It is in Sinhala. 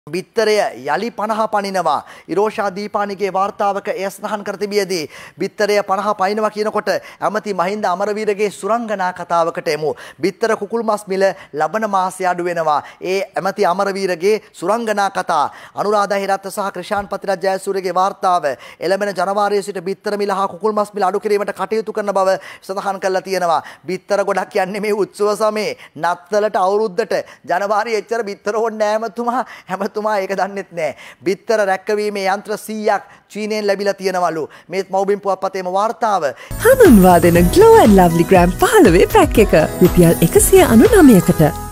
බිත්තරය යලි 50 පනිනවා. ඉරෝෂා දීපානිගේ වාර්තාවක එය සඳහන් කර තිබියදී බිත්තරය 50 පනිනවා කියනකොට ඇමති මහින්ද අමරවීරගේ සුරංගනා කතාවකට එමු. බිත්තර කුකුල් මස් මිල ලබන මාසය අඩු වෙනවා. ඒ ඇමති අමරවීරගේ සුරංගනා කතා. අනුරාධා හිරත්ත සහ ක්‍රිෂාන් පතිරත් ජයසූරියගේ වාර්තාව එළඹෙන ජනවාරියේ සිට බිත්තර මිල හා කුකුල් මස් මිල අඩු කිරීමට කටයුතු කරන බව සඳහන් කරලා තියෙනවා. බිත්තර ගොඩක් යන්නේ මේ උත්සව සමයේ නත්තලට අවුරුද්දට ජනවාරියේ එච්චර බිත්තර ඕනේ නැහැ හැමතුමා ඒක දන්නෙත් නෑ. බිත්තර රැක්කවීමේ යන්ත්‍ර 100ක් චීනයෙන් ලැබිලා තියෙනවලු. මේ මව්බිම් පුවත්පතේම වාර්තාව. හඳුන්වා දෙන Glow and Lovely Gram 15 pack එක රුපියල් 199කට